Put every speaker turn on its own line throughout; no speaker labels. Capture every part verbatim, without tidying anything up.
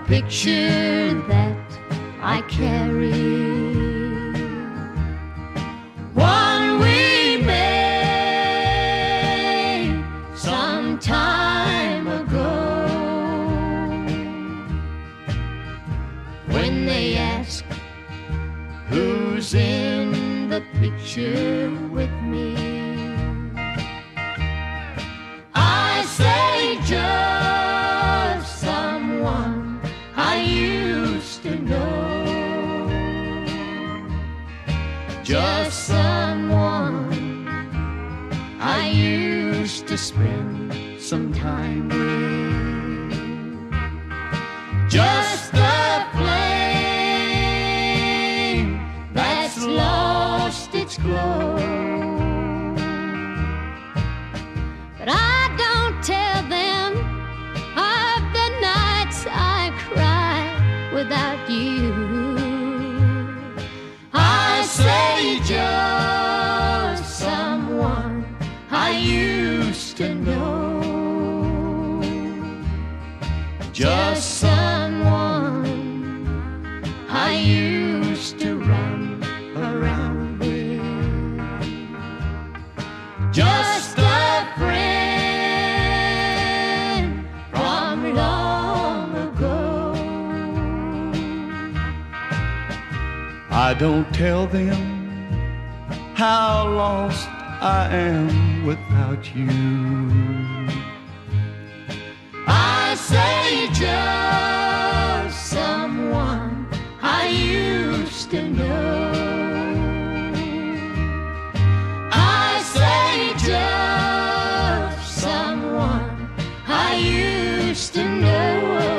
picture that I carry. One we made some time ago. When they ask who's in the picture with me, I say just someone I used to know. Just someone I used to spend some time with. Just a flame that's lost its glow. But I don't tell them of the nights I cry without you. I say just someone I used to know. Just someone I used to run around with. Just a friend from long ago.
I don't tell them how lost I am without you.
I say just someone I used to know. I say just someone I used to know.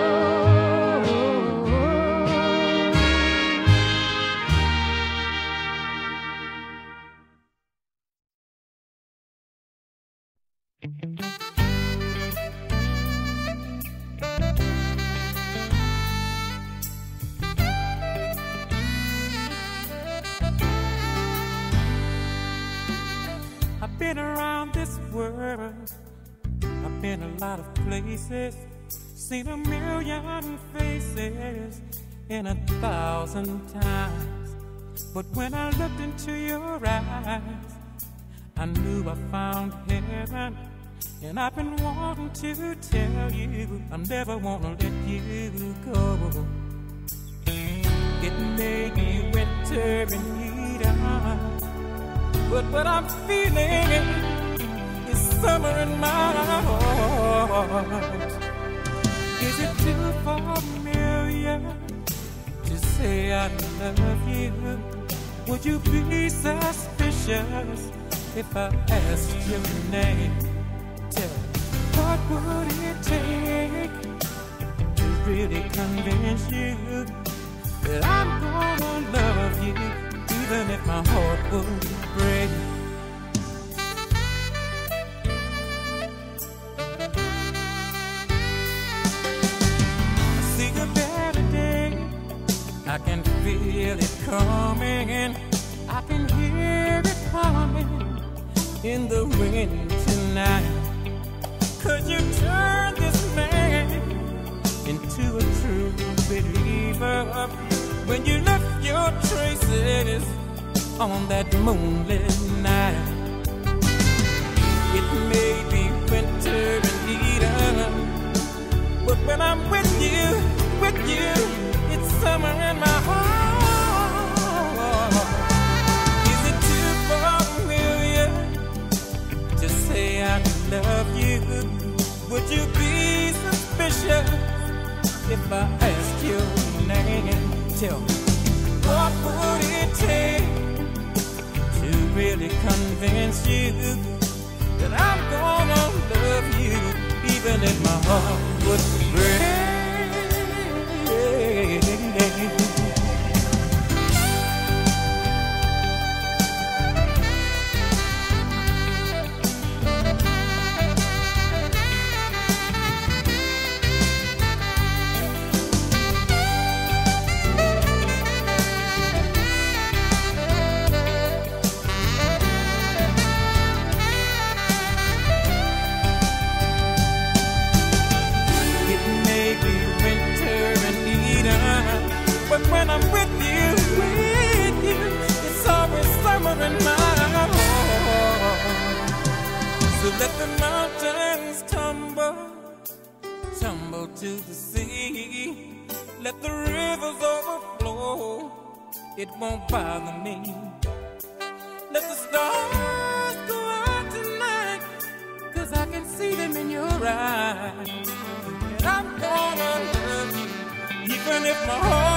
I've been around this world, I've been a lot of places, seen a million faces in a thousand times. But when I looked into your eyes, I knew I found heaven. And I've been wanting to tell you, I'm never gonna let you go. It may be winter in Eden, but what I'm feeling is summer in my heart. Is it too familiar to say I love you? Would you be suspicious if I asked your name? Tell me, what would it take to really convince you that I'm gonna love you, even if my heart would break? I see a better day, I can feel it coming, I can hear it coming in the wind tonight. Could you turn this man into a true believer when you left your traces on that moonlit night? It may be winter in Eden, but when I'm with you, with you, it's summer in my heart. Is it too familiar to say I love you? Would you be suspicious if I asked your name? Tell me, what would it take to really convince you that I'm gonna love you, even if my heart would break? Let the mountains tumble, tumble to the sea. Let the rivers overflow, it won't bother me. Let the stars go out tonight, 'cause I can see them in your eyes. And I'm gonna love you, even if my heart